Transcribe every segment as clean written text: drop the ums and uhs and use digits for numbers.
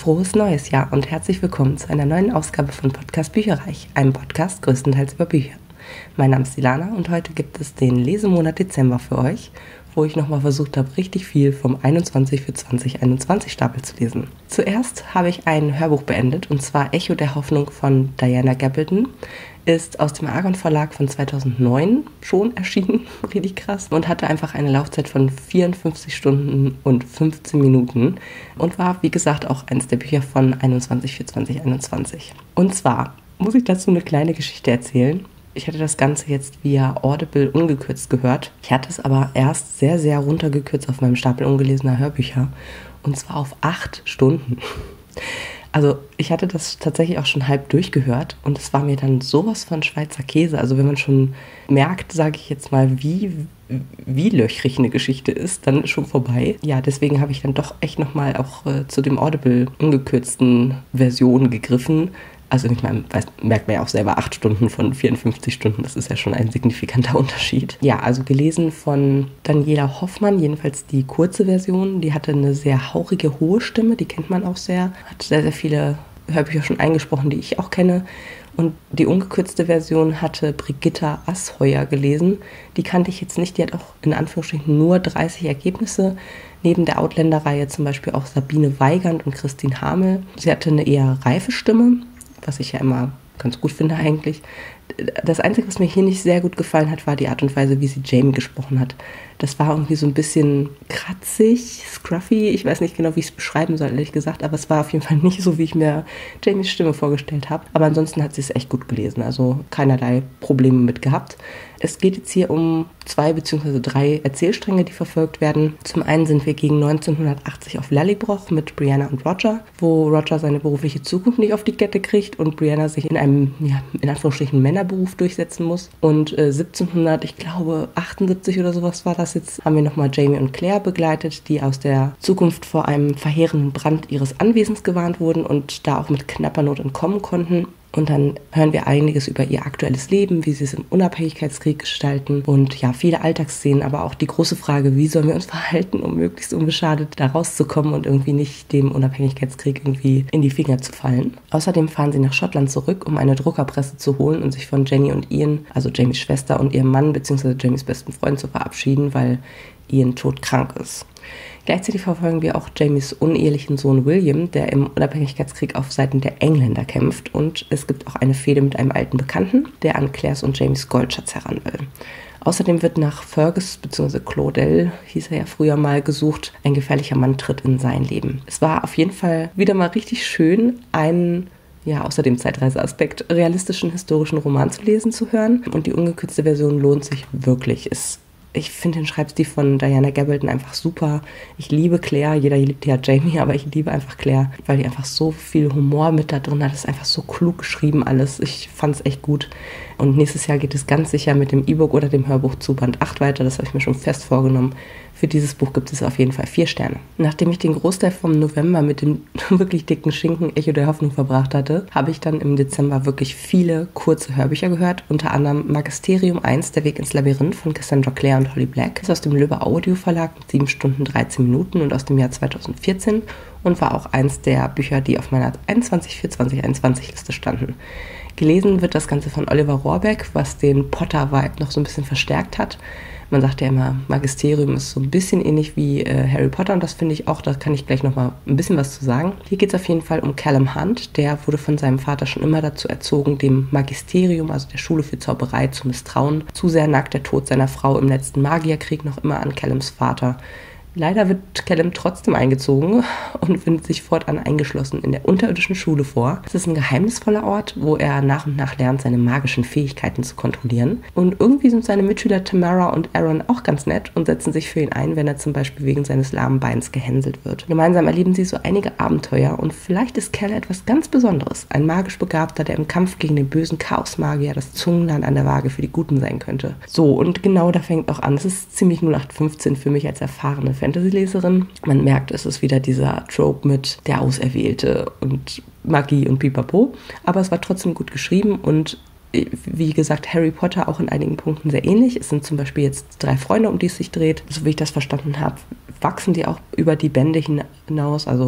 Frohes neues Jahr und herzlich willkommen zu einer neuen Ausgabe von Podcast Bücherreich, einem Podcast größtenteils über Bücher. Mein Name ist Ilana und heute gibt es den Lesemonat Dezember für euch, wo ich nochmal versucht habe, richtig viel vom 21 für 2021 Stapel zu lesen. Zuerst habe ich ein Hörbuch beendet, und zwar Echo der Hoffnung von Diana Gabaldon. Ist aus dem Argon Verlag von 2009 schon erschienen, richtig krass, und hatte einfach eine Laufzeit von 54 Stunden und 15 Minuten und war, wie gesagt, auch eines der Bücher von 21 für 2021. Und zwar muss ich dazu eine kleine Geschichte erzählen. Ich hatte das Ganze jetzt via Audible ungekürzt gehört. Ich hatte es aber erst sehr, sehr runtergekürzt auf meinem Stapel ungelesener Hörbücher, und zwar auf 8 Stunden. Also ich hatte das tatsächlich auch schon halb durchgehört und es war mir dann sowas von Schweizer Käse. Also wenn man schon merkt, sage ich jetzt mal, wie löchrig eine Geschichte ist, dann ist schon vorbei. Ja, deswegen habe ich dann doch echt nochmal auch zu dem Audible ungekürzten Version gegriffen. Also ich meine, merkt man ja auch selber, 8 Stunden von 54 Stunden, das ist ja schon ein signifikanter Unterschied. Ja, also gelesen von Daniela Hoffmann, jedenfalls die kurze Version. Die hatte eine sehr hauchige, hohe Stimme, die kennt man auch sehr. Hat sehr, sehr viele Hörbücher schon eingesprochen, die ich auch kenne. Und die ungekürzte Version hatte Brigitta Asheuer gelesen. Die kannte ich jetzt nicht, die hat auch in Anführungsstrichen nur 30 Ergebnisse. Neben der Outlander-Reihe zum Beispiel auch Sabine Weigand und Christine Hamel. Sie hatte eine eher reife Stimme, was ich ja immer ganz gut finde eigentlich. Das Einzige, was mir hier nicht sehr gut gefallen hat, war die Art und Weise, wie sie Jamie gesprochen hat. Das war irgendwie so ein bisschen kratzig, scruffy. Ich weiß nicht genau, wie ich es beschreiben soll, ehrlich gesagt, aber es war auf jeden Fall nicht so, wie ich mir Jamies Stimme vorgestellt habe. Aber ansonsten hat sie es echt gut gelesen, also keinerlei Probleme mit gehabt. Es geht jetzt hier um 2 bzw. 3 Erzählstränge, die verfolgt werden. Zum einen sind wir gegen 1980 auf Lallybroch mit Brianna und Roger, wo Roger seine berufliche Zukunft nicht auf die Kette kriegt und Brianna sich in einem, ja, in Anführungsstrichen Männerberuf durchsetzen muss. Und 1700, ich glaube 78 oder sowas war das jetzt, haben wir nochmal Jamie und Claire begleitet, die aus der Zukunft vor einem verheerenden Brand ihres Anwesens gewarnt wurden und da auch mit knapper Not entkommen konnten. Und dann hören wir einiges über ihr aktuelles Leben, wie sie es im Unabhängigkeitskrieg gestalten und ja, viele Alltagsszenen, aber auch die große Frage, wie sollen wir uns verhalten, um möglichst unbeschadet da rauszukommen und irgendwie nicht dem Unabhängigkeitskrieg irgendwie in die Finger zu fallen. Außerdem fahren sie nach Schottland zurück, um eine Druckerpresse zu holen und sich von Jenny und Ian, also Jamies Schwester und ihrem Mann bzw. Jamies besten Freund, zu verabschieden, weil Ian todkrank ist. Gleichzeitig verfolgen wir auch Jamies unehelichen Sohn William, der im Unabhängigkeitskrieg auf Seiten der Engländer kämpft. Und es gibt auch eine Fehde mit einem alten Bekannten, der an Claires und Jamies Goldschatz heran will. Außerdem wird nach Fergus bzw. Claudel, hieß er ja früher mal, gesucht. Ein gefährlicher Mann tritt in sein Leben. Es war auf jeden Fall wieder mal richtig schön, einen, ja, außer dem Zeitreiseaspekt, realistischen historischen Roman zu lesen zu hören. Und die ungekürzte Version lohnt sich wirklich. Ich finde den Schreibstil von Diana Gabaldon einfach super. Ich liebe Claire, jeder liebt ja Jamie, aber ich liebe einfach Claire, weil die einfach so viel Humor mit da drin hat. Das ist einfach so klug geschrieben alles. Ich fand es echt gut. Und nächstes Jahr geht es ganz sicher mit dem E-Book oder dem Hörbuch zu Band 8 weiter. Das habe ich mir schon fest vorgenommen. Für dieses Buch gibt es auf jeden Fall 4 Sterne. Nachdem ich den Großteil vom November mit dem wirklich dicken Schinken Echo der Hoffnung verbracht hatte, habe ich dann im Dezember wirklich viele kurze Hörbücher gehört. Unter anderem Magisterium 1, der Weg ins Labyrinth von Cassandra Clare und Holly Black. Das ist aus dem Löwe Audio Verlag mit 7 Stunden 13 Minuten und aus dem Jahr 2014 und war auch eins der Bücher, die auf meiner 21 für 2021 Liste standen. Gelesen wird das Ganze von Oliver Rohrbeck, was den Potter-Vibe noch so ein bisschen verstärkt hat. Man sagt ja immer, Magisterium ist so ein bisschen ähnlich wie Harry Potter und das finde ich auch, da kann ich gleich nochmal ein bisschen was zu sagen. Hier geht es auf jeden Fall um Callum Hunt, der wurde von seinem Vater schon immer dazu erzogen, dem Magisterium, also der Schule für Zauberei, zu misstrauen. Zu sehr nagt der Tod seiner Frau im letzten Magierkrieg noch immer an Callums Vater. Leider wird Callum trotzdem eingezogen und findet sich fortan eingeschlossen in der unterirdischen Schule vor. Es ist ein geheimnisvoller Ort, wo er nach und nach lernt, seine magischen Fähigkeiten zu kontrollieren. Und irgendwie sind seine Mitschüler Tamara und Aaron auch ganz nett und setzen sich für ihn ein, wenn er zum Beispiel wegen seines lahmen Beins gehänselt wird. Gemeinsam erleben sie so einige Abenteuer und vielleicht ist Cal etwas ganz Besonderes. Ein magisch Begabter, der im Kampf gegen den bösen Chaosmagier das Zungenland an der Waage für die Guten sein könnte. So, und genau da fängt auch an. Es ist ziemlich 0815 für mich als erfahrene Fantasy-Leserin. Man merkt, es ist wieder dieser Trope mit der Auserwählte und Magie und Pipapo. Aber es war trotzdem gut geschrieben und wie gesagt, Harry Potter auch in einigen Punkten sehr ähnlich. Es sind zum Beispiel jetzt 3 Freunde, um die es sich dreht. So wie ich das verstanden habe, wachsen die auch über die Bände hinaus. Also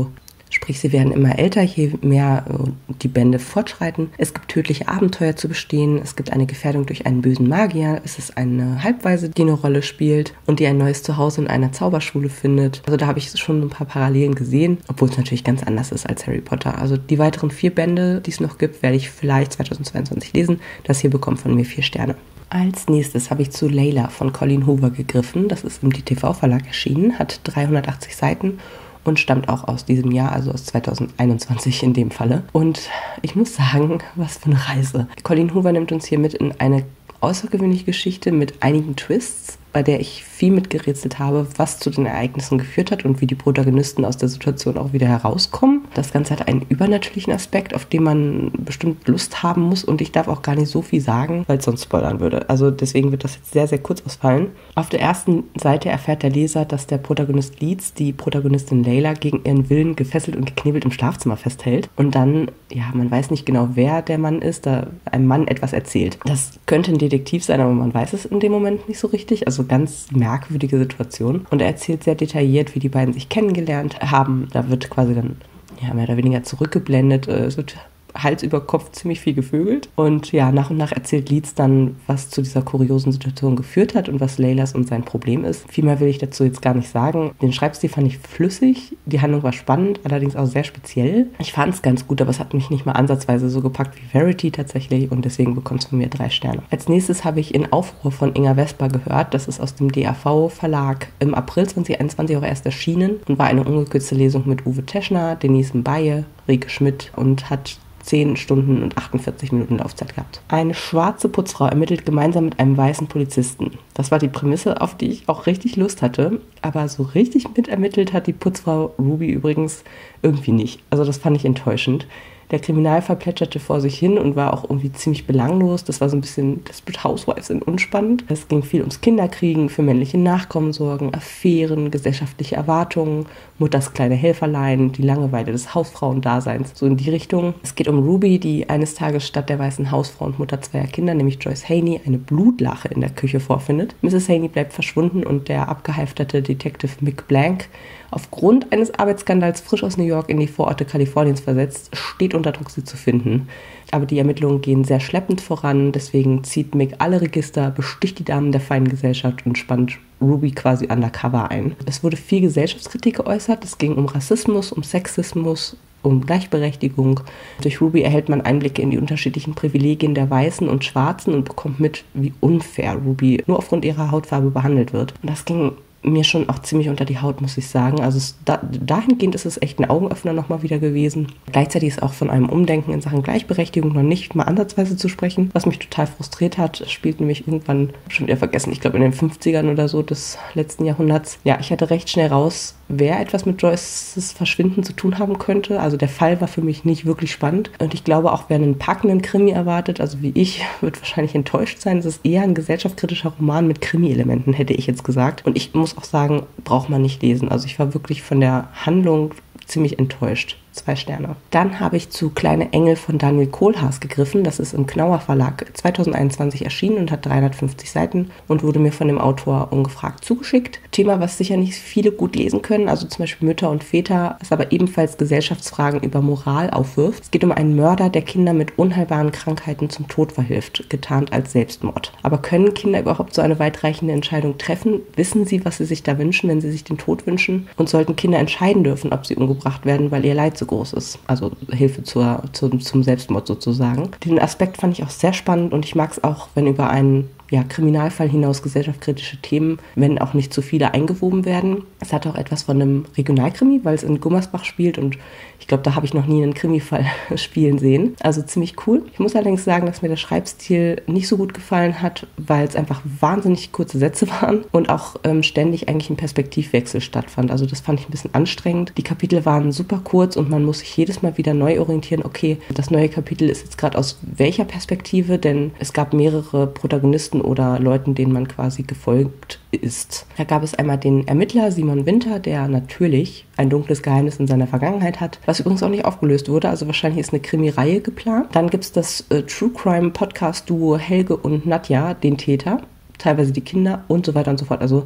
Sprich, sie werden immer älter, je mehr die Bände fortschreiten. Es gibt tödliche Abenteuer zu bestehen. Es gibt eine Gefährdung durch einen bösen Magier. Es ist eine Halbwaise, die eine Rolle spielt und die ein neues Zuhause in einer Zauberschule findet. Also da habe ich schon ein paar Parallelen gesehen, obwohl es natürlich ganz anders ist als Harry Potter. Also die weiteren 4 Bände, die es noch gibt, werde ich vielleicht 2022 lesen. Das hier bekommt von mir 4 Sterne. Als nächstes habe ich zu Layla von Colleen Hoover gegriffen. Das ist im DTV-Verlag erschienen, hat 380 Seiten und stammt auch aus diesem Jahr, also aus 2021 in dem Falle. Und ich muss sagen, was für eine Reise. Colleen Hoover nimmt uns hier mit in eine außergewöhnliche Geschichte mit einigen Twists, bei der ich viel mitgerätselt habe, was zu den Ereignissen geführt hat und wie die Protagonisten aus der Situation auch wieder herauskommen. Das Ganze hat einen übernatürlichen Aspekt, auf den man bestimmt Lust haben muss, und ich darf auch gar nicht so viel sagen, weil es sonst spoilern würde. Also deswegen wird das jetzt sehr, sehr kurz ausfallen. Auf der ersten Seite erfährt der Leser, dass der Protagonist Leeds die Protagonistin Layla gegen ihren Willen gefesselt und geknebelt im Schlafzimmer festhält und dann, man weiß nicht genau, wer der Mann ist, da einem Mann etwas erzählt. Das könnte ein Detektiv sein, aber man weiß es in dem Moment nicht so richtig. Also ganz merkwürdige Situation. Und er erzählt sehr detailliert, wie die beiden sich kennengelernt haben. Da wird quasi dann mehr oder weniger zurückgeblendet. Es wird Hals über Kopf ziemlich viel gevögelt. Und nach und nach erzählt Leeds dann, was zu dieser kuriosen Situation geführt hat und was Laylas und sein Problem ist. Viel mehr will ich dazu jetzt gar nicht sagen. Den Schreibstil fand ich flüssig. Die Handlung war spannend, allerdings auch sehr speziell. Ich fand es ganz gut, aber es hat mich nicht mal ansatzweise so gepackt wie Verity tatsächlich, und deswegen bekommt es von mir 3 Sterne. Als nächstes habe ich In Aufruhr von Inga Vesper gehört. Das ist aus dem DAV-Verlag im April 2021 auch erst erschienen und war eine ungekürzte Lesung mit Uwe Teschner, Denise Mbaye, Rike Schmidt und hat 10 Stunden und 48 Minuten Laufzeit gehabt. Eine schwarze Putzfrau ermittelt gemeinsam mit einem weißen Polizisten. Das war die Prämisse, auf die ich auch richtig Lust hatte. Aber so richtig mitermittelt hat die Putzfrau Ruby übrigens irgendwie nicht. Also das fand ich enttäuschend. Der Kriminalfall plätscherte vor sich hin und war auch irgendwie ziemlich belanglos. Das war so ein bisschen Desperate Housewives in unspannend. Es ging viel ums Kinderkriegen, für männliche Nachkommen sorgen, Affären, gesellschaftliche Erwartungen, Mutters kleine Helferlein, die Langeweile des Hausfrauendaseins, so in die Richtung. Es geht um Ruby, die eines Tages statt der weißen Hausfrau und Mutter 2 Kinder, nämlich Joyce Haney, eine Blutlache in der Küche vorfindet. Mrs. Haney bleibt verschwunden und der abgehalfterte Detective Mick Blank, aufgrund eines Arbeitsskandals frisch aus New York in die Vororte Kaliforniens versetzt, steht unter Druck, sie zu finden. Aber die Ermittlungen gehen sehr schleppend voran, deswegen zieht Mick alle Register, besticht die Damen der feinen Gesellschaft und spannt Ruby quasi undercover ein. Es wurde viel Gesellschaftskritik geäußert, es ging um Rassismus, um Sexismus, um Gleichberechtigung. Durch Ruby erhält man Einblicke in die unterschiedlichen Privilegien der Weißen und Schwarzen und bekommt mit, wie unfair Ruby nur aufgrund ihrer Hautfarbe behandelt wird. Und das ging mir schon auch ziemlich unter die Haut, muss ich sagen. Also dahingehend ist es echt ein Augenöffner nochmal wieder gewesen. Gleichzeitig ist auch von einem Umdenken in Sachen Gleichberechtigung noch nicht mal ansatzweise zu sprechen, was mich total frustriert hat. Es spielt nämlich irgendwann, schon wieder vergessen, ich glaube in den 50ern oder so des letzten Jahrhunderts. Ich hatte recht schnell raus, wer etwas mit Joyces Verschwinden zu tun haben könnte. Also der Fall war für mich nicht wirklich spannend. Und ich glaube auch, wer einen packenden Krimi erwartet, also wie ich, wird wahrscheinlich enttäuscht sein. Es ist eher ein gesellschaftskritischer Roman mit Krimi-Elementen, hätte ich jetzt gesagt. Und ich muss auch sagen, braucht man nicht lesen. Also ich war wirklich von der Handlung ziemlich enttäuscht. 2 Sterne. Dann habe ich zu Kleine Engel von Daniel Kohlhaas gegriffen. Das ist im Knauer Verlag 2021 erschienen und hat 350 Seiten und wurde mir von dem Autor ungefragt zugeschickt. Thema, was sicher nicht viele gut lesen können, also zum Beispiel Mütter und Väter, was aber ebenfalls Gesellschaftsfragen über Moral aufwirft. Es geht um einen Mörder, der Kinder mit unheilbaren Krankheiten zum Tod verhilft, getarnt als Selbstmord. Aber können Kinder überhaupt so eine weitreichende Entscheidung treffen? Wissen sie, was sie sich da wünschen, wenn sie sich den Tod wünschen? Und sollten Kinder entscheiden dürfen, ob sie umgebracht werden, weil ihr Leid so groß ist. Also Hilfe zum Selbstmord sozusagen. Den Aspekt fand ich auch sehr spannend und ich mag es auch, wenn über einen Kriminalfall hinaus gesellschaftskritische Themen, wenn auch nicht zu viele eingewoben werden. Es hat auch etwas von einem Regionalkrimi, weil es in Gummersbach spielt und ich glaube, da habe ich noch nie einen Krimifall spielen sehen. Also ziemlich cool. Ich muss allerdings sagen, dass mir der Schreibstil nicht so gut gefallen hat, weil es einfach wahnsinnig kurze Sätze waren und auch ständig eigentlich ein Perspektivwechsel stattfand. Also das fand ich ein bisschen anstrengend. Die Kapitel waren super kurz und man muss sich jedes Mal wieder neu orientieren. Okay, das neue Kapitel ist jetzt gerade aus welcher Perspektive, denn es gab mehrere Protagonisten oder Leuten, denen man quasi gefolgt ist. Da gab es einmal den Ermittler Simon Winter, der natürlich ein dunkles Geheimnis in seiner Vergangenheit hat, was übrigens auch nicht aufgelöst wurde, also wahrscheinlich ist eine Krimi-Reihe geplant. Dann gibt es das True Crime Podcast Duo Helge und Nadja, den Täter, teilweise die Kinder und so weiter und so fort. Also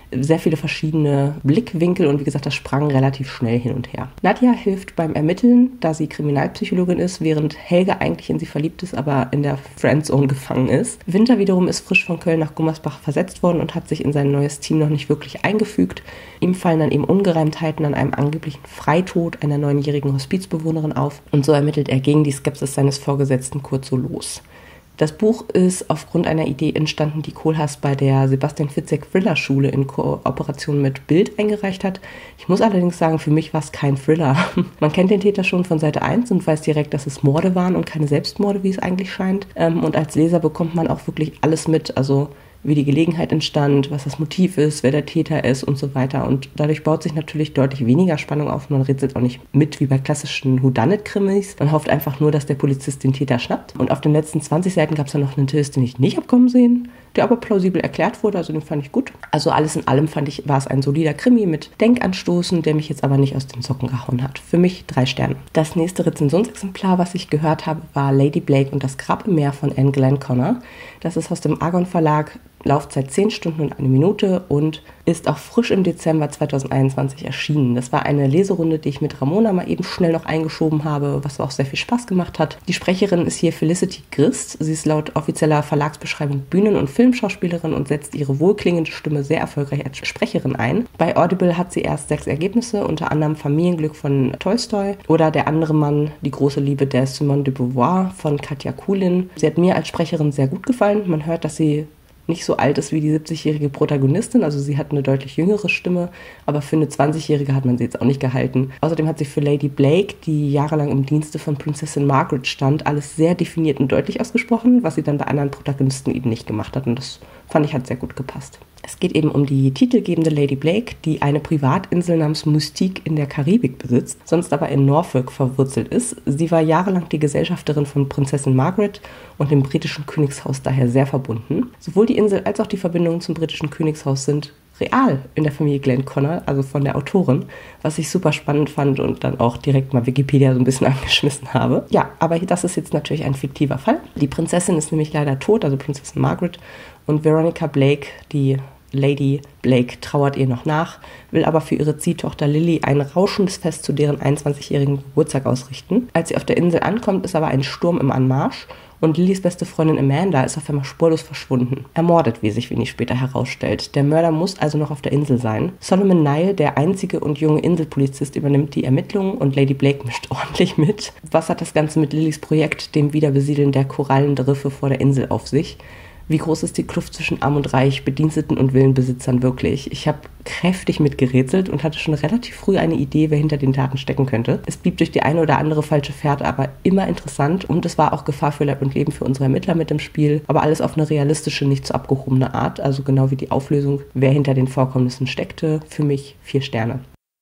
sehr viele verschiedene Blickwinkel und wie gesagt, das sprang relativ schnell hin und her. Nadja hilft beim Ermitteln, da sie Kriminalpsychologin ist, während Helge eigentlich in sie verliebt ist, aber in der Friendzone gefangen ist. Winter wiederum ist frisch von Köln nach Gummersbach versetzt worden und hat sich in sein neues Team noch nicht wirklich eingefügt. Ihm fallen dann eben Ungereimtheiten an einem angeblichen Freitod einer 9-jährigen Hospizbewohnerin auf und so ermittelt er gegen die Skepsis seines Vorgesetzten Kurt so los. Das Buch ist aufgrund einer Idee entstanden, die Kohlhaas bei der Sebastian Fitzek Thriller-Schule in Kooperation mit Bild eingereicht hat. Ich muss allerdings sagen, für mich war es kein Thriller. Man kennt den Täter schon von Seite 1 und weiß direkt, dass es Morde waren und keine Selbstmorde, wie es eigentlich scheint. Und als Leser bekommt man auch wirklich alles mit, also wie die Gelegenheit entstand, was das Motiv ist, wer der Täter ist und so weiter. Und dadurch baut sich natürlich deutlich weniger Spannung auf. Man rätselt auch nicht mit wie bei klassischen Whodunit-Krimis. Man hofft einfach nur, dass der Polizist den Täter schnappt. Und auf den letzten 20 Seiten gab es dann noch einen Twist, den ich nicht habe kommen sehen, der aber plausibel erklärt wurde. Also den fand ich gut. Also alles in allem war es ein solider Krimi mit Denkanstoßen, der mich jetzt aber nicht aus den Socken gehauen hat. Für mich 3 Sterne. Das nächste Rezensionsexemplar, was ich gehört habe, war Lady Blake und das Grab im Meer von Anne Glenconner. Das ist aus dem Argon Verlag. Laufzeit 10 Stunden und 1 Minute und ist auch frisch im Dezember 2021 erschienen. Das war eine Leserunde, die ich mit Ramona mal eben schnell noch eingeschoben habe, was auch sehr viel Spaß gemacht hat. Die Sprecherin ist hier Felicity Grist. Sie ist laut offizieller Verlagsbeschreibung Bühnen- und Filmschauspielerin und setzt ihre wohlklingende Stimme sehr erfolgreich als Sprecherin ein. Bei Audible hat sie erst 6 Ergebnisse, unter anderem Familienglück von Tolstoi oder Der andere Mann, die große Liebe der Simone de Beauvoir von Katja Kulin. Sie hat mir als Sprecherin sehr gut gefallen. Man hört, dass sie nicht so alt ist wie die 70-jährige Protagonistin, also sie hat eine deutlich jüngere Stimme, aber für eine 20-jährige hat man sie jetzt auch nicht gehalten. Außerdem hat sie für Lady Blake, die jahrelang im Dienste von Prinzessin Margaret stand, alles sehr definiert und deutlich ausgesprochen, was sie dann bei anderen Protagonisten eben nicht gemacht hat und das fand ich hat sehr gut gepasst. Es geht eben um die titelgebende Lady Blake, die eine Privatinsel namens Mystique in der Karibik besitzt, sonst aber in Norfolk verwurzelt ist. Sie war jahrelang die Gesellschafterin von Prinzessin Margaret und dem britischen Königshaus daher sehr verbunden. Sowohl die Insel als auch die Verbindungen zum britischen Königshaus sind real in der Familie Glenconner, also von der Autorin, was ich super spannend fand und dann auch direkt mal Wikipedia so ein bisschen angeschmissen habe. Ja, aber das ist jetzt natürlich ein fiktiver Fall. Die Prinzessin ist nämlich leider tot, also Prinzessin Margaret, und Veronica Blake, die Lady Blake, trauert ihr noch nach, will aber für ihre Ziehtochter Lily ein rauschendes Fest zu deren 21-jährigen Geburtstag ausrichten. Als sie auf der Insel ankommt, ist aber ein Sturm im Anmarsch und Lillys beste Freundin Amanda ist auf einmal spurlos verschwunden. Ermordet, wie sich wenig später herausstellt. Der Mörder muss also noch auf der Insel sein. Solomon Nile, der einzige und junge Inselpolizist, übernimmt die Ermittlungen und Lady Blake mischt ordentlich mit. Was hat das Ganze mit Lillys Projekt, dem Wiederbesiedeln der Korallenriffe vor der Insel, auf sich? Wie groß ist die Kluft zwischen Arm und Reich, Bediensteten und Villenbesitzern wirklich? Ich habe kräftig mitgerätselt und hatte schon relativ früh eine Idee, wer hinter den Taten stecken könnte. Es blieb durch die eine oder andere falsche Fährte aber immer interessant und es war auch Gefahr für Leib und Leben für unsere Ermittler mit im Spiel, aber alles auf eine realistische, nicht so abgehobene Art, also genau wie die Auflösung, wer hinter den Vorkommnissen steckte. Für mich 4 Sterne.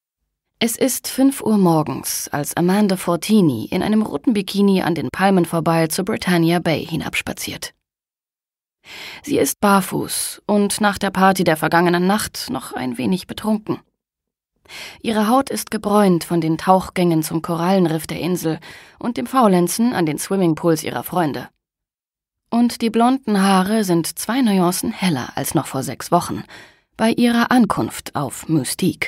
Es ist 5 Uhr morgens, als Amanda Fortini in einem roten Bikini an den Palmen vorbei zur Britannia Bay hinabspaziert. Sie ist barfuß und nach der Party der vergangenen Nacht noch ein wenig betrunken. Ihre Haut ist gebräunt von den Tauchgängen zum Korallenriff der Insel und dem Faulenzen an den Swimmingpools ihrer Freunde. Und die blonden Haare sind 2 Nuancen heller als noch vor 6 Wochen, bei ihrer Ankunft auf Mystique.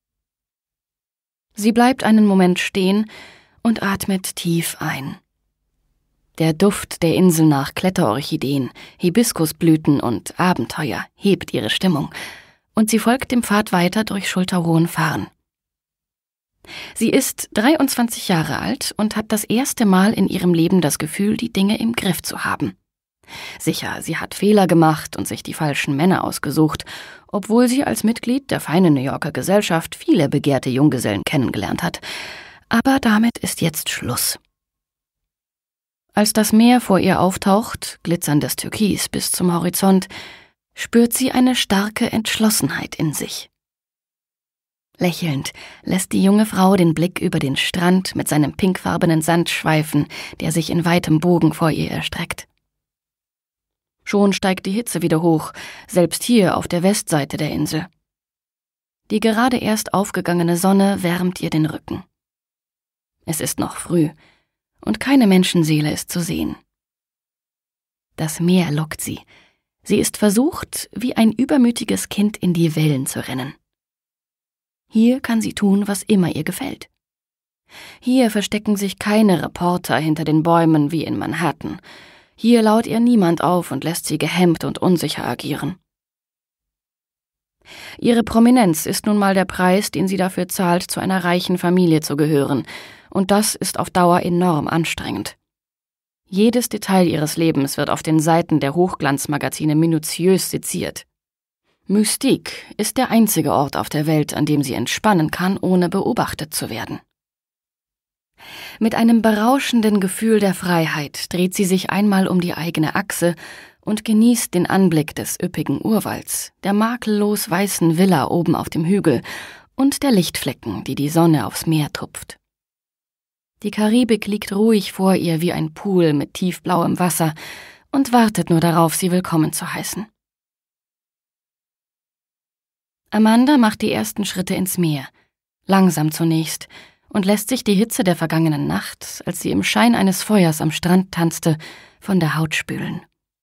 Sie bleibt einen Moment stehen und atmet tief ein. Der Duft der Insel nach Kletterorchideen, Hibiskusblüten und Abenteuer hebt ihre Stimmung, und sie folgt dem Pfad weiter durch schulterhohen Farn. Sie ist 23 Jahre alt und hat das erste Mal in ihrem Leben das Gefühl, die Dinge im Griff zu haben. Sicher, sie hat Fehler gemacht und sich die falschen Männer ausgesucht, obwohl sie als Mitglied der feinen New Yorker Gesellschaft viele begehrte Junggesellen kennengelernt hat. Aber damit ist jetzt Schluss. Als das Meer vor ihr auftaucht, glitzerndes Türkis bis zum Horizont, spürt sie eine starke Entschlossenheit in sich. Lächelnd lässt die junge Frau den Blick über den Strand mit seinem pinkfarbenen Sand schweifen, der sich in weitem Bogen vor ihr erstreckt. Schon steigt die Hitze wieder hoch, selbst hier auf der Westseite der Insel. Die gerade erst aufgegangene Sonne wärmt ihr den Rücken. Es ist noch früh und keine Menschenseele ist zu sehen. Das Meer lockt sie. Sie ist versucht, wie ein übermütiges Kind in die Wellen zu rennen. Hier kann sie tun, was immer ihr gefällt. Hier verstecken sich keine Reporter hinter den Bäumen wie in Manhattan. Hier lauert ihr niemand auf und lässt sie gehemmt und unsicher agieren. Ihre Prominenz ist nun mal der Preis, den sie dafür zahlt, zu einer reichen Familie zu gehören, und das ist auf Dauer enorm anstrengend. Jedes Detail ihres Lebens wird auf den Seiten der Hochglanzmagazine minutiös seziert. Mystique ist der einzige Ort auf der Welt, an dem sie entspannen kann, ohne beobachtet zu werden. Mit einem berauschenden Gefühl der Freiheit dreht sie sich einmal um die eigene Achse und genießt den Anblick des üppigen Urwalds, der makellos weißen Villa oben auf dem Hügel und der Lichtflecken, die die Sonne aufs Meer tupft. Die Karibik liegt ruhig vor ihr wie ein Pool mit tiefblauem Wasser und wartet nur darauf, sie willkommen zu heißen. Amanda macht die ersten Schritte ins Meer, langsam zunächst, und lässt sich die Hitze der vergangenen Nacht, als sie im Schein eines Feuers am Strand tanzte, von der Haut spülen.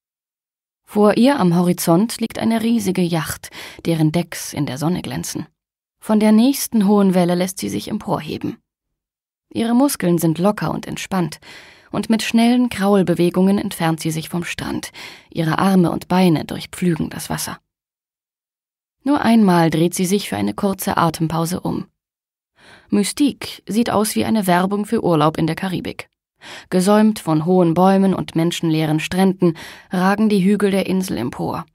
Vor ihr am Horizont liegt eine riesige Yacht, deren Decks in der Sonne glänzen. Von der nächsten hohen Welle lässt sie sich emporheben. Ihre Muskeln sind locker und entspannt, und mit schnellen Kraulbewegungen entfernt sie sich vom Strand. Ihre Arme und Beine durchpflügen das Wasser. Nur einmal dreht sie sich für eine kurze Atempause um. Mystique sieht aus wie eine Werbung für Urlaub in der Karibik. Gesäumt von hohen Bäumen und menschenleeren Stränden ragen die Hügel der Insel empor.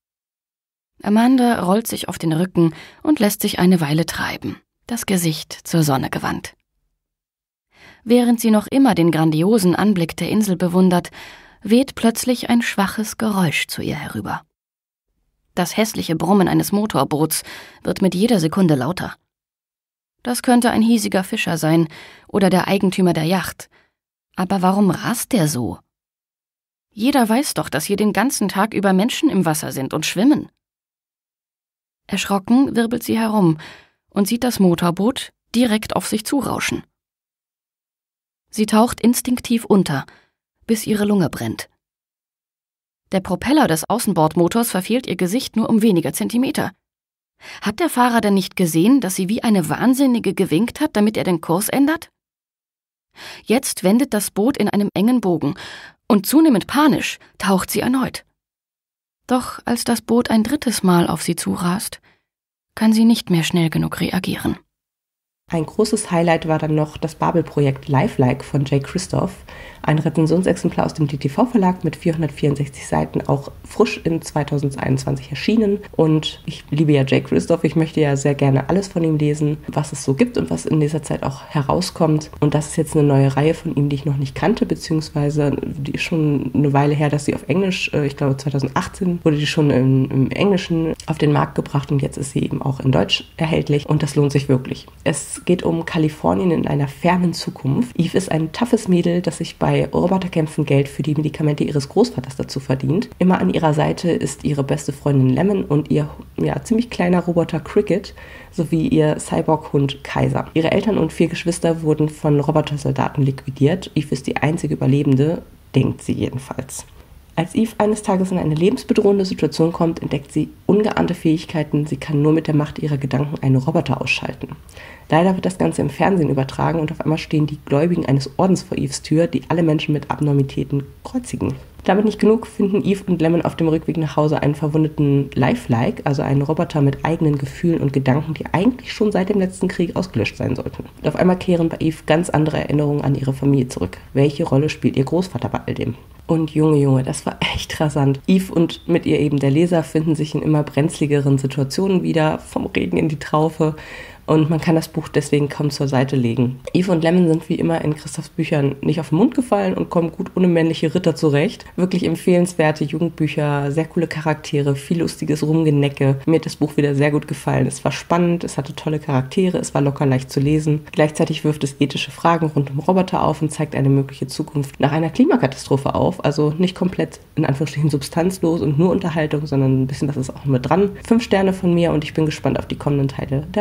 Amanda rollt sich auf den Rücken und lässt sich eine Weile treiben, das Gesicht zur Sonne gewandt. Während sie noch immer den grandiosen Anblick der Insel bewundert, weht plötzlich ein schwaches Geräusch zu ihr herüber. Das hässliche Brummen eines Motorboots wird mit jeder Sekunde lauter. Das könnte ein hiesiger Fischer sein oder der Eigentümer der Yacht. Aber warum rast der so? Jeder weiß doch, dass hier den ganzen Tag über Menschen im Wasser sind und schwimmen. Erschrocken wirbelt sie herum und sieht das Motorboot direkt auf sich zurauschen. Sie taucht instinktiv unter, bis ihre Lunge brennt. Der Propeller des Außenbordmotors verfehlt ihr Gesicht nur um wenige Zentimeter. Hat der Fahrer denn nicht gesehen, dass sie wie eine Wahnsinnige gewinkt hat, damit er den Kurs ändert? Jetzt wendet das Boot in einem engen Bogen und zunehmend panisch taucht sie erneut. Doch als das Boot ein drittes Mal auf sie zurast, kann sie nicht mehr schnell genug reagieren. Ein großes Highlight war dann noch das Babel-Projekt Lifelike von Jay Kristoff, ein Rezensionsexemplar aus dem DTV-Verlag mit 464 Seiten, auch frisch in 2021 erschienen. Und ich liebe ja Jay Kristoff, ich möchte ja sehr gerne alles von ihm lesen, was es so gibt und was in dieser Zeit auch herauskommt. Und das ist jetzt eine neue Reihe von ihm, die ich noch nicht kannte, beziehungsweise die ist schon eine Weile her, dass sie auf Englisch, ich glaube 2018, wurde die schon im Englischen auf den Markt gebracht und jetzt ist sie eben auch in Deutsch erhältlich und das lohnt sich wirklich. Es geht um Kalifornien in einer fernen Zukunft. Eve ist ein toughes Mädel, das sich bei Roboterkämpfen Geld für die Medikamente ihres Großvaters dazu verdient. Immer an ihrer Seite ist ihre beste Freundin Lemon und ihr ziemlich kleiner Roboter Cricket sowie ihr Cyborg-Hund Kaiser. Ihre Eltern und 4 Geschwister wurden von Robotersoldaten liquidiert. Eve ist die einzige Überlebende, denkt sie jedenfalls. Als Eve eines Tages in eine lebensbedrohende Situation kommt, entdeckt sie ungeahnte Fähigkeiten. Sie kann nur mit der Macht ihrer Gedanken einen Roboter ausschalten. Leider wird das Ganze im Fernsehen übertragen und auf einmal stehen die Gläubigen eines Ordens vor Eves Tür, die alle Menschen mit Abnormitäten kreuzigen. Damit nicht genug, finden Eve und Lemon auf dem Rückweg nach Hause einen verwundeten Lifelike, also einen Roboter mit eigenen Gefühlen und Gedanken, die eigentlich schon seit dem letzten Krieg ausgelöscht sein sollten. Und auf einmal kehren bei Eve ganz andere Erinnerungen an ihre Familie zurück. Welche Rolle spielt ihr Großvater bei all dem? Und Junge, das war echt rasant. Eve und mit ihr eben der Leser finden sich in immer brenzligeren Situationen wieder, vom Regen in die Traufe. Und man kann das Buch deswegen kaum zur Seite legen. Eve und Lemon sind wie immer in Kristoffs Büchern nicht auf den Mund gefallen und kommen gut ohne männliche Ritter zurecht. Wirklich empfehlenswerte Jugendbücher, sehr coole Charaktere, viel lustiges Rumgenecke. Mir hat das Buch wieder sehr gut gefallen. Es war spannend, es hatte tolle Charaktere, es war locker leicht zu lesen. Gleichzeitig wirft es ethische Fragen rund um Roboter auf und zeigt eine mögliche Zukunft nach einer Klimakatastrophe auf. Also nicht komplett in Anführungsstrichen substanzlos und nur Unterhaltung, sondern ein bisschen was ist auch mit dran. 5 Sterne von mir und ich bin gespannt auf die kommenden Teile der Reihe.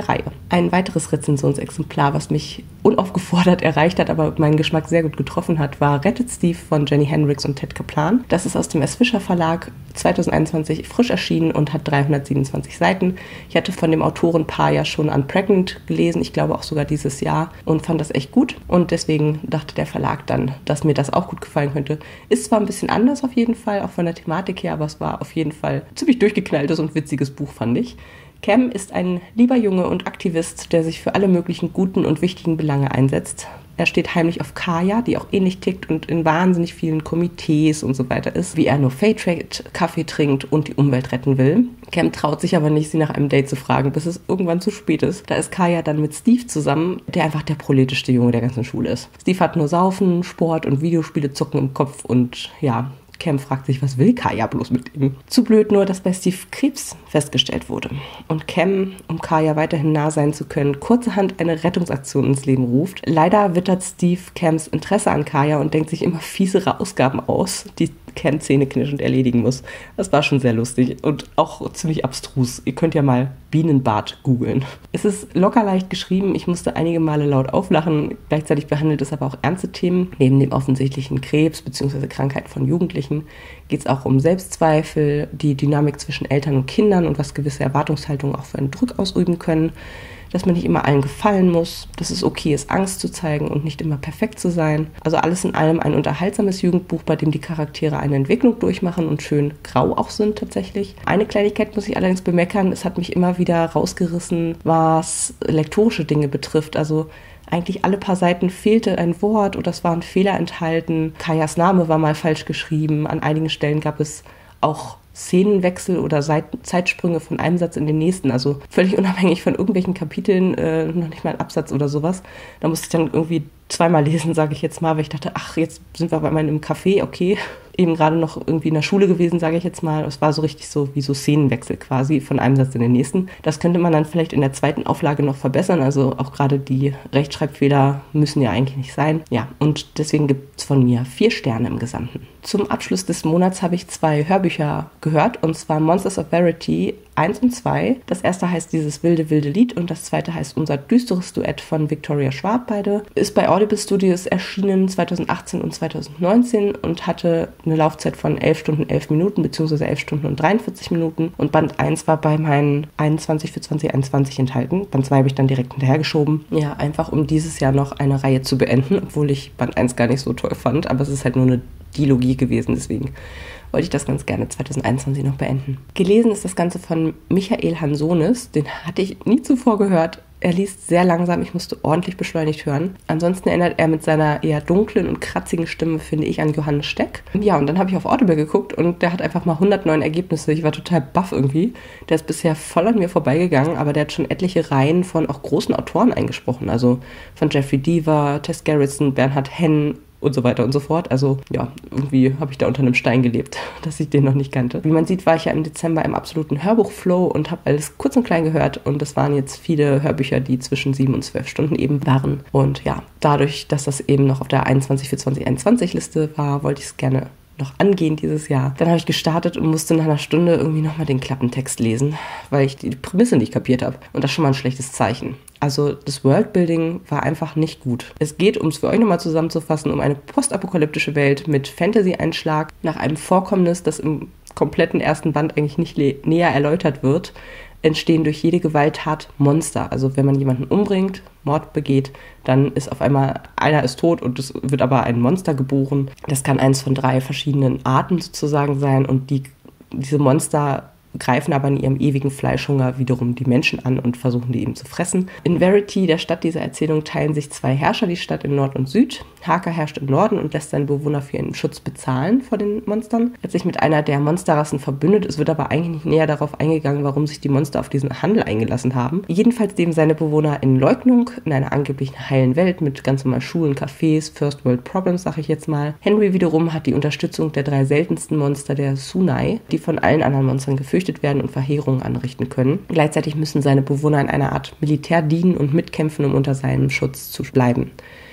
Ein weiteres Rezensionsexemplar, was mich unaufgefordert erreicht hat, aber meinen Geschmack sehr gut getroffen hat, war Rettet Steve von Jenny Hendricks und Ted Kaplan. Das ist aus dem S. Fischer Verlag 2021 frisch erschienen und hat 327 Seiten. Ich hatte von dem Autorenpaar ja schon Unpregnant gelesen, ich glaube auch sogar dieses Jahr, und fand das echt gut. Und deswegen dachte der Verlag dann, dass mir das auch gut gefallen könnte. Ist zwar ein bisschen anders auf jeden Fall, auch von der Thematik her, aber es war auf jeden Fall ein ziemlich durchgeknalltes und witziges Buch, fand ich. Cam ist ein lieber Junge und Aktivist, der sich für alle möglichen guten und wichtigen Belange einsetzt. Er steht heimlich auf Kaya, die auch ähnlich tickt und in wahnsinnig vielen Komitees und so weiter ist, wie er nur Fairtrade-Kaffee trinkt und die Umwelt retten will. Cam traut sich aber nicht, sie nach einem Date zu fragen, bis es irgendwann zu spät ist. Da ist Kaya dann mit Steve zusammen, der einfach der proletischste Junge der ganzen Schule ist. Steve hat nur Saufen, Sport und Videospiele zucken im Kopf und ja, Cam fragt sich, was will Kaya bloß mit ihm? Zu blöd nur, dass bei Steve Krebs festgestellt wurde. Und Cam, um Kaya weiterhin nah sein zu können, kurzerhand eine Rettungsaktion ins Leben ruft. Leider wittert Steve Cams Interesse an Kaya und denkt sich immer fiesere Ausgaben aus, die Cam zähneknirschend erledigen muss. Das war schon sehr lustig und auch ziemlich abstrus. Ihr könnt ja mal Bienenbad googeln. Es ist locker leicht geschrieben. Ich musste einige Male laut auflachen. Gleichzeitig behandelt es aber auch ernste Themen. Neben dem offensichtlichen Krebs bzw. Krankheit von Jugendlichen geht es auch um Selbstzweifel, die Dynamik zwischen Eltern und Kindern und was gewisse Erwartungshaltungen auch für einen Druck ausüben können. Dass man nicht immer allen gefallen muss, dass es okay ist, Angst zu zeigen und nicht immer perfekt zu sein. Also alles in allem ein unterhaltsames Jugendbuch, bei dem die Charaktere eine Entwicklung durchmachen und schön grau auch sind tatsächlich. Eine Kleinigkeit muss ich allerdings bemeckern, es hat mich immer wieder rausgerissen, was lektorische Dinge betrifft. Also eigentlich alle paar Seiten fehlte ein Wort oder es war ein Fehler enthalten. Kajas Name war mal falsch geschrieben. An einigen Stellen gab es auch Szenenwechsel oder Zeitsprünge von einem Satz in den nächsten, also völlig unabhängig von irgendwelchen Kapiteln, noch nicht mal ein Absatz oder sowas. Da musste ich dann irgendwie zweimal lesen, sage ich jetzt mal, weil ich dachte, ach, jetzt sind wir bei meinem Café, okay. Eben gerade noch irgendwie in der Schule gewesen, sage ich jetzt mal. Es war so richtig so wie so Szenenwechsel quasi von einem Satz in den nächsten. Das könnte man dann vielleicht in der zweiten Auflage noch verbessern. Also auch gerade die Rechtschreibfehler müssen ja eigentlich nicht sein. Ja, und deswegen gibt es von mir 4 Sterne im Gesamten. Zum Abschluss des Monats habe ich 2 Hörbücher gehört, und zwar Monsters of Verity 1 und 2. Das erste heißt Dieses wilde, wilde Lied und das zweite heißt Unser düsteres Duett von Victoria Schwab. Beide ist bei Audible Studios erschienen 2018 und 2019 und hatte eine Laufzeit von 11 Stunden 11 Minuten bzw. 11 Stunden und 43 Minuten. Und Band 1 war bei meinen 21 für 2021 enthalten. Band 2 habe ich dann direkt hinterhergeschoben. Ja, einfach um dieses Jahr noch eine Reihe zu beenden, obwohl ich Band 1 gar nicht so toll fand. Aber es ist halt nur eine Dilogie gewesen, deswegen wollte ich das ganz gerne 2021 noch beenden. Gelesen ist das Ganze von Michael Hansonis. Den hatte ich nie zuvor gehört. Er liest sehr langsam, ich musste ordentlich beschleunigt hören. Ansonsten erinnert er mit seiner eher dunklen und kratzigen Stimme, finde ich, an Johannes Steck. Ja, und dann habe ich auf Audible geguckt und der hat einfach mal 109 Ergebnisse. Ich war total baff irgendwie. Der ist bisher voll an mir vorbeigegangen, aber der hat schon etliche Reihen von auch großen Autoren eingesprochen. Also von Jeffrey Deaver, Tess Gerritsen, Bernhard Henn und so weiter und so fort. Also ja, irgendwie habe ich da unter einem Stein gelebt, dass ich den noch nicht kannte. Wie man sieht, war ich ja im Dezember im absoluten Hörbuchflow und habe alles kurz und klein gehört. Und das waren jetzt viele Hörbücher, die zwischen 7 und 12 Stunden eben waren. Und ja, dadurch, dass das eben noch auf der 21 für 2021 Liste war, wollte ich es gerne noch angehen dieses Jahr. Dann habe ich gestartet und musste nach einer Stunde irgendwie nochmal den Klappentext lesen, weil ich die Prämisse nicht kapiert habe. Und das ist schon mal ein schlechtes Zeichen. Also das Worldbuilding war einfach nicht gut. Es geht, um es für euch nochmal zusammenzufassen, um eine postapokalyptische Welt mit Fantasy-Einschlag nach einem Vorkommnis, das im kompletten ersten Band eigentlich nicht näher erläutert wird, entstehen durch jede Gewalttat Monster. Also wenn man jemanden umbringt, Mord begeht, dann ist auf einmal, einer ist tot und es wird aber ein Monster geboren. Das kann eins von 3 verschiedenen Arten sozusagen sein und diese Monster greifen aber in ihrem ewigen Fleischhunger wiederum die Menschen an und versuchen, die eben zu fressen. In Verity, der Stadt dieser Erzählung, teilen sich 2 Herrscher die Stadt in Nord und Süd. Harker herrscht im Norden und lässt seinen Bewohner für ihren Schutz bezahlen vor den Monstern. Er hat sich mit einer der Monsterrassen verbündet. Es wird aber eigentlich nicht näher darauf eingegangen, warum sich die Monster auf diesen Handel eingelassen haben. Jedenfalls leben seine Bewohner in Leugnung, in einer angeblich heilen Welt mit ganz normal Schulen, Cafés, First World Problems, sag ich jetzt mal. Henry wiederum hat die Unterstützung der 3 seltensten Monster der Sunai, die von allen anderen Monstern gefürchtet werden und Verheerungen anrichten können. Gleichzeitig müssen seine Bewohner in einer Art Militär dienen und mitkämpfen, um unter seinem Schutz zu bleiben.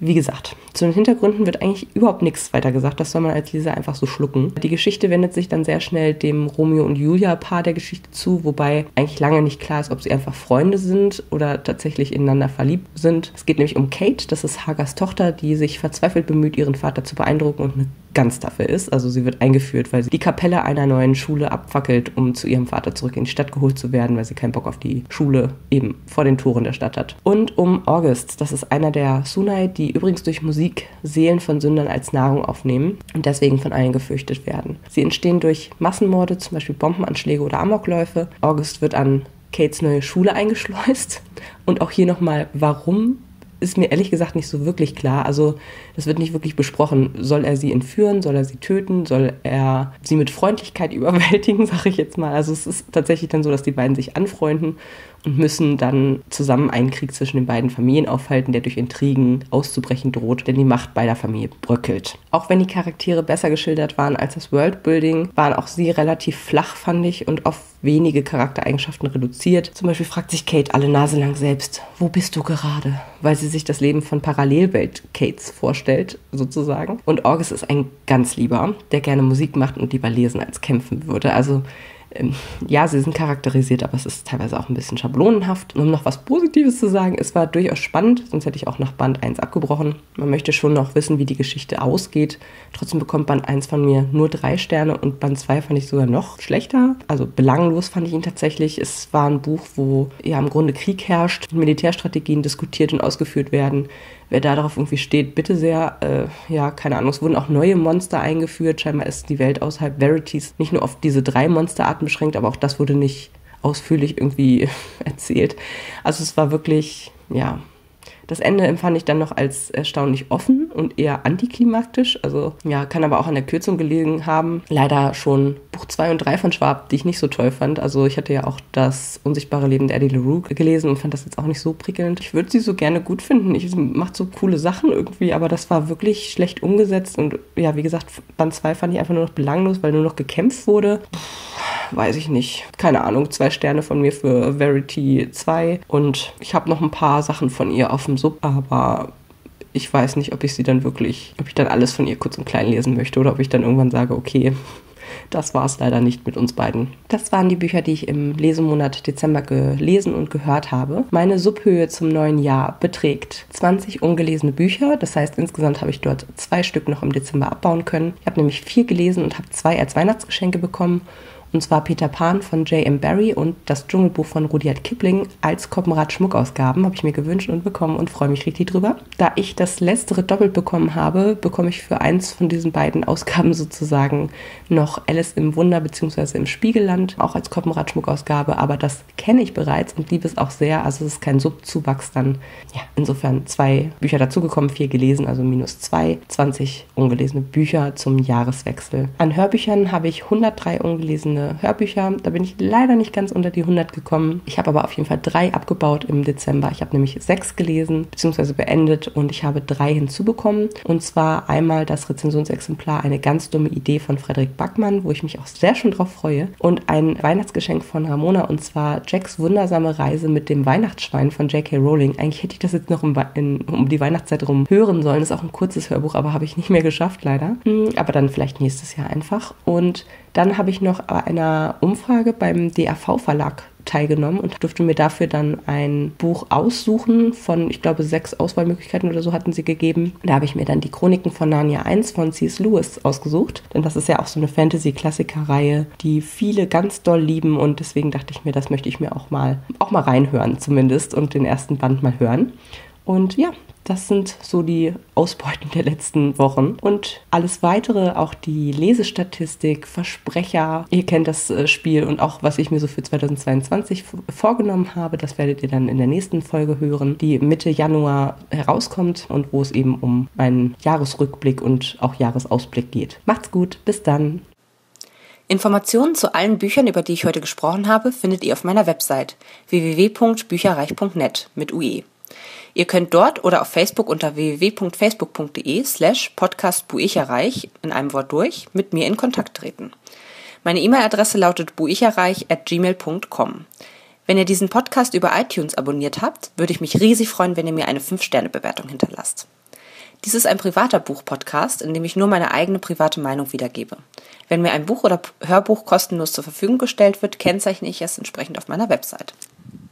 Wie gesagt, zu den Hintergründen wird eigentlich überhaupt nichts weiter gesagt. Das soll man als Leser einfach so schlucken. Die Geschichte wendet sich dann sehr schnell dem Romeo und Julia-Paar der Geschichte zu, wobei eigentlich lange nicht klar ist, ob sie einfach Freunde sind oder tatsächlich ineinander verliebt sind. Es geht nämlich um Kate, das ist Hagers Tochter, die sich verzweifelt bemüht, ihren Vater zu beeindrucken und eine Gans dafür ist. Also sie wird eingeführt, weil sie die Kapelle einer neuen Schule abfackelt, um zu ihrem Vater zurück in die Stadt geholt zu werden, weil sie keinen Bock auf die Schule eben vor den Toren der Stadt hat. Und um August, das ist einer der Sunai, die übrigens durch Musik Seelen von Sündern als Nahrung aufnehmen und deswegen von allen gefürchtet werden. Sie entstehen durch Massenmorde, zum Beispiel Bombenanschläge oder Amokläufe. August wird an Kates neue Schule eingeschleust. Und auch hier nochmal, warum, ist mir ehrlich gesagt nicht so wirklich klar. Also das wird nicht wirklich besprochen. Soll er sie entführen? Soll er sie töten? Soll er sie mit Freundlichkeit überwältigen, sage ich jetzt mal. Also es ist tatsächlich dann so, dass die beiden sich anfreunden und müssen dann zusammen einen Krieg zwischen den beiden Familien aufhalten, der durch Intrigen auszubrechen droht, denn die Macht beider Familien bröckelt. Auch wenn die Charaktere besser geschildert waren als das Worldbuilding, waren auch sie relativ flach, fand ich, und auf wenige Charaktereigenschaften reduziert. Zum Beispiel fragt sich Kate alle Nase lang selbst, wo bist du gerade? Weil sie sich das Leben von Parallelwelt-Kates vorstellt, sozusagen. Und August ist ein ganz Lieber, der gerne Musik macht und lieber lesen als kämpfen würde. Also ja, sie sind charakterisiert, aber es ist teilweise auch ein bisschen schablonenhaft. Und um noch was Positives zu sagen, es war durchaus spannend, sonst hätte ich auch nach Band 1 abgebrochen. Man möchte schon noch wissen, wie die Geschichte ausgeht. Trotzdem bekommt Band 1 von mir nur 3 Sterne und Band 2 fand ich sogar noch schlechter. Also belanglos fand ich ihn tatsächlich. Es war ein Buch, wo ja im Grunde Krieg herrscht, Militärstrategien diskutiert und ausgeführt werden. Wer da darauf irgendwie steht, bitte sehr. Ja, keine Ahnung, es wurden auch neue Monster eingeführt. Scheinbar ist die Welt außerhalb Verities nicht nur auf diese 3 Monsterarten beschränkt, aber auch das wurde nicht ausführlich irgendwie erzählt. Also es war wirklich, ja, das Ende empfand ich dann noch als erstaunlich offen und eher antiklimaktisch. Also ja, kann aber auch an der Kürzung gelegen haben. Leider schon Buch 2 und 3 von Schwab, die ich nicht so toll fand. Also ich hatte ja auch das unsichtbare Leben der Eddie LaRue gelesen und fand das jetzt auch nicht so prickelnd. Ich würde sie so gerne gut finden. Sie macht so coole Sachen irgendwie, aber das war wirklich schlecht umgesetzt. Und ja, wie gesagt, Band 2 fand ich einfach nur noch belanglos, weil nur noch gekämpft wurde. Weiß ich nicht. Keine Ahnung, 2 Sterne von mir für Verity 2 und ich habe noch ein paar Sachen von ihr auf dem Sub, aber ich weiß nicht, ob ich dann alles von ihr kurz und klein lesen möchte oder ob ich dann irgendwann sage, okay, das war es leider nicht mit uns beiden. Das waren die Bücher, die ich im Lesemonat Dezember gelesen und gehört habe. Meine Subhöhe zum neuen Jahr beträgt 20 ungelesene Bücher. Das heißt, insgesamt habe ich dort 2 Stück noch im Dezember abbauen können. Ich habe nämlich 4 gelesen und habe 2 als Weihnachtsgeschenke bekommen. Und zwar Peter Pan von J.M. Barrie und das Dschungelbuch von Rudyard Kipling als Koppenrad-Schmuckausgaben habe ich mir gewünscht und bekommen und freue mich richtig drüber. Da ich das letztere doppelt bekommen habe, bekomme ich für eins von diesen beiden Ausgaben sozusagen noch Alice im Wunder bzw. im Spiegelland, auch als Koppenrad-Schmuckausgabe, aber das kenne ich bereits und liebe es auch sehr, also es ist kein Subzuwachs dann. Ja, insofern 2 Bücher dazugekommen, 4 gelesen, also -2, 20 ungelesene Bücher zum Jahreswechsel. An Hörbüchern habe ich 103 ungelesene Hörbücher. Da bin ich leider nicht ganz unter die 100 gekommen. Ich habe aber auf jeden Fall 3 abgebaut im Dezember. Ich habe nämlich 6 gelesen bzw. beendet und ich habe 3 hinzubekommen. Und zwar einmal das Rezensionsexemplar Eine ganz dumme Idee von Frederik Backmann, wo ich mich auch sehr schon drauf freue. Und ein Weihnachtsgeschenk von Ramona und zwar Jacks wundersame Reise mit dem Weihnachtsschwein von J.K. Rowling. Eigentlich hätte ich das jetzt noch um die Weihnachtszeit rum hören sollen. Das ist auch ein kurzes Hörbuch, aber habe ich nicht mehr geschafft leider. Aber dann vielleicht nächstes Jahr einfach. Und dann habe ich noch an einer Umfrage beim DAV-Verlag teilgenommen und durfte mir dafür dann ein Buch aussuchen von, ich glaube, 6 Auswahlmöglichkeiten oder so hatten sie gegeben. Da habe ich mir dann die Chroniken von Narnia 1 von C.S. Lewis ausgesucht, denn das ist ja auch so eine Fantasy-Klassiker-Reihe, die viele ganz doll lieben und deswegen dachte ich mir, das möchte ich mir auch mal reinhören zumindest und den ersten Band mal hören. Und ja, das sind so die Ausbeuten der letzten Wochen. Und alles Weitere, auch die Lesestatistik, Versprecher, ihr kennt das Spiel und auch was ich mir so für 2022 vorgenommen habe, das werdet ihr dann in der nächsten Folge hören, die Mitte Januar herauskommt und wo es eben um einen Jahresrückblick und auch Jahresausblick geht. Macht's gut, bis dann! Informationen zu allen Büchern, über die ich heute gesprochen habe, findet ihr auf meiner Website www.bücherreich.net mit UE. Ihr könnt dort oder auf Facebook unter www.facebook.de/podcastbuicherreich in einem Wort durch mit mir in Kontakt treten. Meine E-Mail-Adresse lautet buicherreich@gmail.com. Wenn ihr diesen Podcast über iTunes abonniert habt, würde ich mich riesig freuen, wenn ihr mir eine 5-Sterne-Bewertung hinterlasst. Dies ist ein privater Buch-Podcast, in dem ich nur meine eigene private Meinung wiedergebe. Wenn mir ein Buch oder Hörbuch kostenlos zur Verfügung gestellt wird, kennzeichne ich es entsprechend auf meiner Website.